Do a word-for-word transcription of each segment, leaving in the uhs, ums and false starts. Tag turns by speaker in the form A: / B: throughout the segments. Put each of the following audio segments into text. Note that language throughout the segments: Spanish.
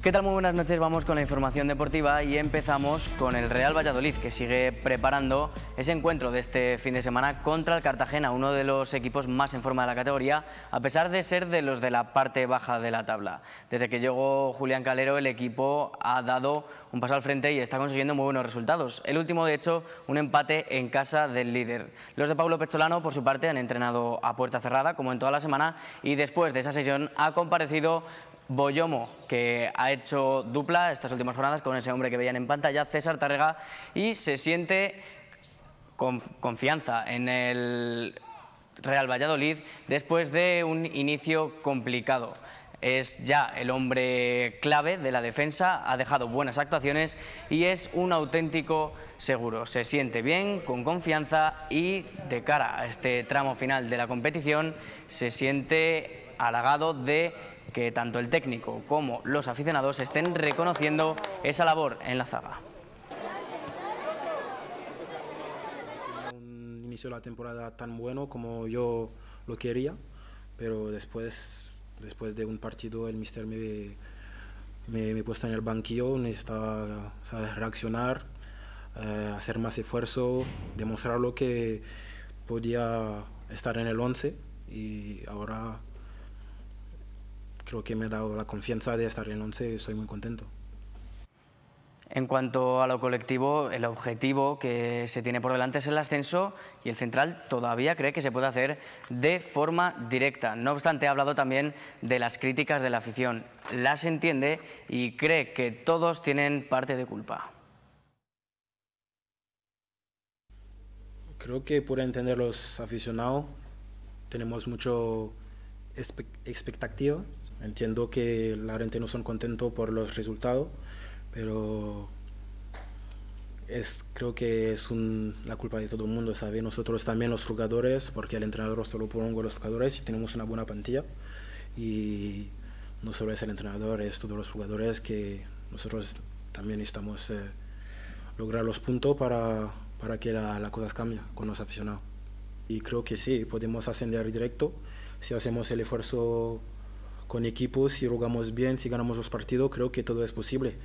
A: ¿Qué tal? Muy buenas noches, vamos con la información deportiva y empezamos con el Real Valladolid, que sigue preparando ese encuentro de este fin de semana contra el Cartagena, uno de los equipos más en forma de la categoría, a pesar de ser de los de la parte baja de la tabla. Desde que llegó Julián Calero, el equipo ha dado un paso al frente y está consiguiendo muy buenos resultados. El último, de hecho, un empate en casa del líder. Los de Paulo Pezzolano, por su parte, han entrenado a puerta cerrada, como en toda la semana, y después de esa sesión ha comparecido Boyomo, que ha hecho dupla estas últimas jornadas con ese hombre que veían en pantalla, César Tárrega, y se siente con confianza en el Real Valladolid después de un inicio complicado. Es ya el hombre clave de la defensa, ha dejado buenas actuaciones y es un auténtico seguro. Se siente bien, con confianza, y de cara a este tramo final de la competición se siente halagado de que tanto el técnico como los aficionados estén reconociendo esa labor en la zaga.
B: Un inicio de la temporada tan bueno como yo lo quería, pero después, después de un partido el míster me, me, me puesto en el banquillo, necesitaba, ¿sabes?, reaccionar, eh, hacer más esfuerzo, demostrar lo que podía estar en el once, y ahora creo que me ha dado la confianza de estar en el once y estoy muy contento.
A: En cuanto a lo colectivo, el objetivo que se tiene por delante es el ascenso y el central todavía cree que se puede hacer de forma directa. No obstante, ha hablado también de las críticas de la afición. Las entiende y cree que todos tienen parte de culpa.
B: Creo que por entender los aficionados tenemos mucho expectativa. Entiendo que la gente no son contentos por los resultados, pero es, creo que es un, la culpa de todo el mundo, ¿sabe? Nosotros también, los jugadores, porque el entrenador solo pongo los jugadores y tenemos una buena plantilla, y no solo es el entrenador, es todos los jugadores, que nosotros también necesitamos eh, lograr los puntos para, para que la, la cosa cambie con los aficionados. Y creo que sí, podemos ascender directo si hacemos el esfuerzo con equipos, si jugamos bien, si ganamos los partidos. Creo que todo es posible.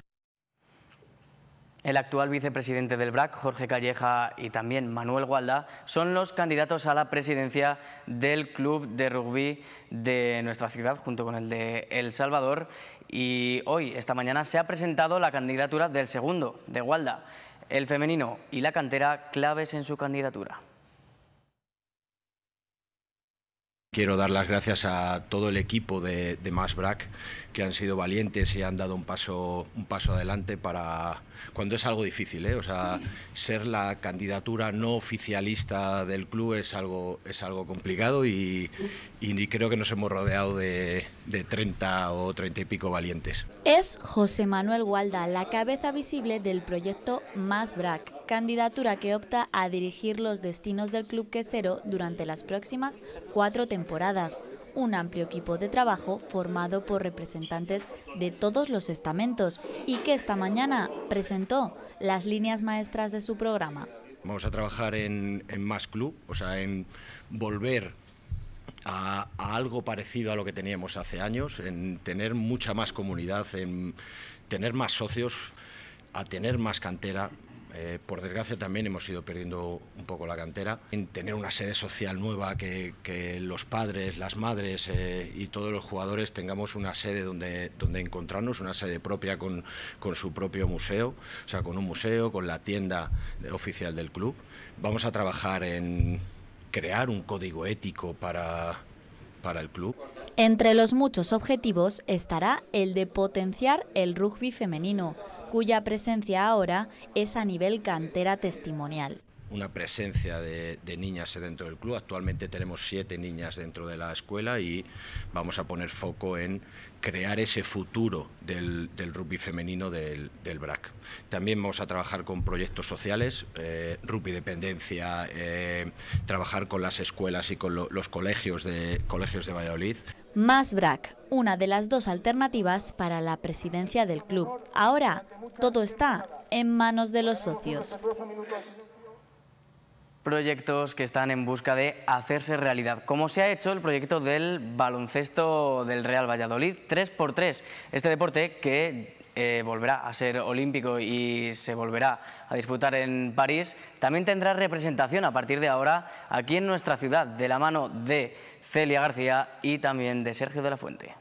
A: El actual vicepresidente del B R A C, Jorge Calleja, y también Manuel Gualda son los candidatos a la presidencia del club de rugby de nuestra ciudad, junto con el de El Salvador. Y hoy, esta mañana, se ha presentado la candidatura del segundo, de Gualda. El femenino y la cantera, claves en su candidatura.
C: Quiero dar las gracias a todo el equipo de, de Mas B R A C, que han sido valientes y han dado un paso, un paso adelante para cuando es algo difícil, ¿eh? O sea, ser la candidatura no oficialista del club es algo, es algo complicado, y, y creo que nos hemos rodeado de, de treinta o treinta y pico valientes.
D: Es José Manuel Gualda, la cabeza visible del proyecto Mas B R A C, candidatura que opta a dirigir los destinos del club quesero durante las próximas cuatro temporadas. Un amplio equipo de trabajo formado por representantes de todos los estamentos y que esta mañana presentó las líneas maestras de su programa.
C: Vamos a trabajar en, en más club, o sea, en volver a, a algo parecido a lo que teníamos hace años, en tener mucha más comunidad, en tener más socios, a tener más cantera. Eh, por desgracia también hemos ido perdiendo un poco la cantera, en tener una sede social nueva, que, que los padres, las madres eh, y todos los jugadores tengamos una sede donde, donde encontrarnos, una sede propia con, con su propio museo, o sea, con un museo, con la tienda oficial del club. Vamos a trabajar en crear un código ético para, para el club.
D: Entre los muchos objetivos estará el de potenciar el rugby femenino, cuya presencia ahora es a nivel cantera testimonial.
C: Una presencia de, de niñas dentro del club. Actualmente tenemos siete niñas dentro de la escuela y vamos a poner foco en crear ese futuro del, del rugby femenino del, del B R A C. También vamos a trabajar con proyectos sociales, eh, rugby dependencia, eh, trabajar con las escuelas y con lo, los colegios de, colegios de Valladolid.
D: Mas B R A C, una de las dos alternativas para la presidencia del club. Ahora todo está en manos de los socios.
A: Proyectos que están en busca de hacerse realidad, como se ha hecho el proyecto del baloncesto del Real Valladolid tres por tres, este deporte que eh, volverá a ser olímpico y se volverá a disputar en París, también tendrá representación a partir de ahora aquí en nuestra ciudad, de la mano de Celia García y también de Sergio de la Fuente.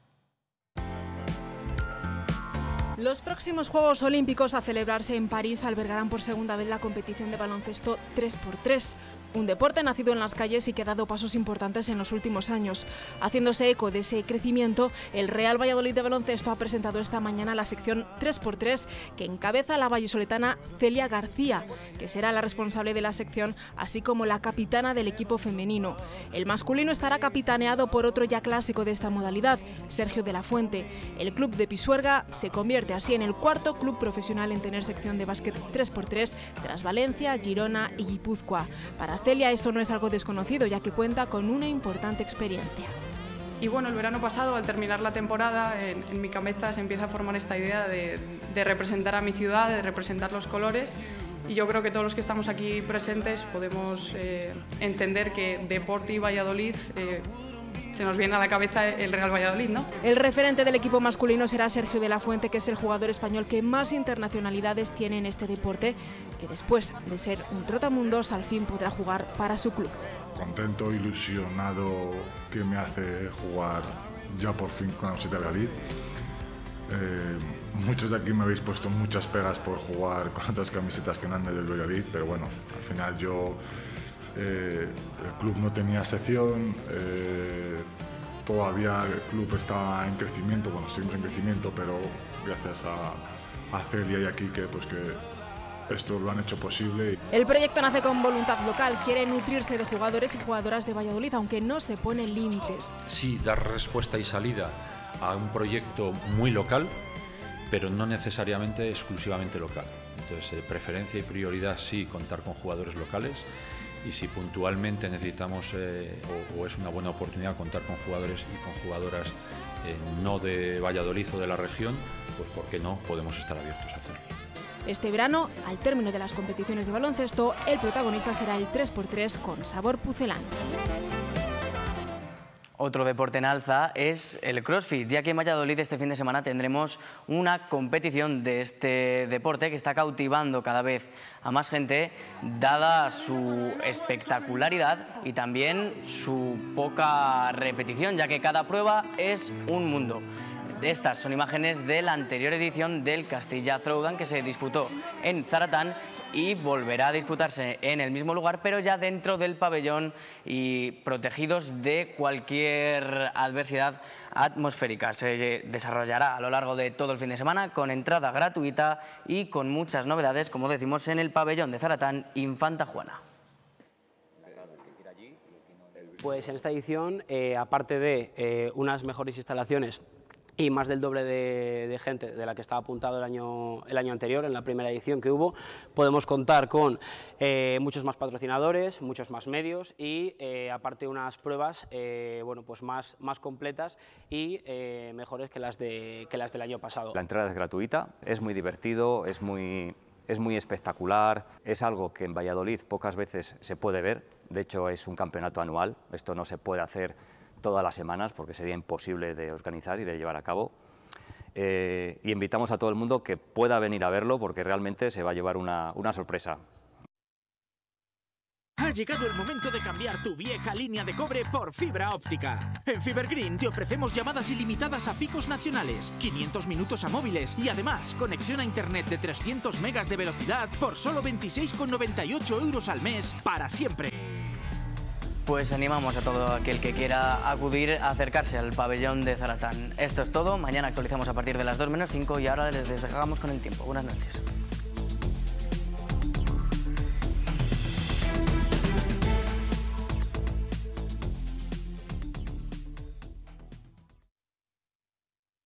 E: Los próximos Juegos Olímpicos a celebrarse en París albergarán por segunda vez la competición de baloncesto tres por tres. Un deporte nacido en las calles y que ha dado pasos importantes en los últimos años. Haciéndose eco de ese crecimiento, el Real Valladolid de baloncesto ha presentado esta mañana la sección tres por tres que encabeza la vallisoletana Celia García, que será la responsable de la sección, así como la capitana del equipo femenino. El masculino estará capitaneado por otro ya clásico de esta modalidad, Sergio de la Fuente. El club de Pisuerga se convierte así en el cuarto club profesional en tener sección de básquet tres por tres, tras Valencia, Girona y Guipúzcoa. Para Celia esto no es algo desconocido, ya que cuenta con una importante experiencia.
F: Y bueno, el verano pasado, al terminar la temporada, en, en mi cabeza se empieza a formar esta idea de, de representar a mi ciudad, de representar los colores, y yo creo que todos los que estamos aquí presentes podemos eh, entender que Deporti Valladolid eh, se nos viene a la cabeza el Real Valladolid, ¿no?
E: El referente del equipo masculino será Sergio de la Fuente, que es el jugador español que más internacionalidades tiene en este deporte, que después de ser un trotamundos al fin podrá jugar para su club.
G: Contento, ilusionado, que me hace jugar ya por fin con la camiseta de Valladolid. Eh, muchos de aquí me habéis puesto muchas pegas por jugar con otras camisetas que no han del Valladolid, pero bueno, al final yo... Eh, el club no tenía sección, eh, todavía el club está en crecimiento, bueno, seguimos en crecimiento, pero gracias a, a Celia y aquí que, pues que esto lo han hecho posible.
E: El proyecto nace con voluntad local, quiere nutrirse de jugadores y jugadoras de Valladolid, aunque no se ponen límites.
H: Sí, dar respuesta y salida a un proyecto muy local, pero no necesariamente exclusivamente local. Entonces, eh, preferencia y prioridad sí, contar con jugadores locales. Y si puntualmente necesitamos eh, o, o es una buena oportunidad contar con jugadores y con jugadoras eh, no de Valladolid o de la región, pues ¿por qué no? Podemos estar abiertos a hacerlo.
E: Este verano, al término de las competiciones de baloncesto, el protagonista será el tres por tres con sabor pucelano.
A: Otro deporte en alza es el CrossFit, ya que en Valladolid este fin de semana tendremos una competición de este deporte que está cautivando cada vez a más gente, dada su espectacularidad y también su poca repetición, ya que cada prueba es un mundo. Estas son imágenes de la anterior edición del Castilla Throwdown, que se disputó en Zaratán y volverá a disputarse en el mismo lugar, pero ya dentro del pabellón y protegidos de cualquier adversidad atmosférica. Se desarrollará a lo largo de todo el fin de semana con entrada gratuita y con muchas novedades, como decimos, en el pabellón de Zaratán Infanta Juana.
I: Pues en esta edición, eh, aparte de eh, unas mejores instalaciones y más del doble de, de gente de la que estaba apuntado el año, el año anterior, en la primera edición que hubo, podemos contar con eh, muchos más patrocinadores, muchos más medios y eh, aparte unas pruebas eh, bueno, pues más, más completas y eh, mejores que las, de, que las del año pasado.
J: La entrada es gratuita, es muy divertido, es muy, es muy espectacular, es algo que en Valladolid pocas veces se puede ver, de hecho es un campeonato anual, esto no se puede hacer todas las semanas porque sería imposible de organizar y de llevar a cabo. Eh, y invitamos a todo el mundo que pueda venir a verlo porque realmente se va a llevar una, una sorpresa.
K: Ha llegado el momento de cambiar tu vieja línea de cobre por fibra óptica. En Fibergreen te ofrecemos llamadas ilimitadas a fijos nacionales, quinientos minutos a móviles y además conexión a internet de trescientos megas de velocidad por solo veintiséis con noventa y ocho euros al mes para siempre.
A: Pues animamos a todo aquel que quiera acudir a acercarse al pabellón de Zaratán. Esto es todo, mañana actualizamos a partir de las dos menos cinco y ahora les dejamos con el tiempo. Buenas noches.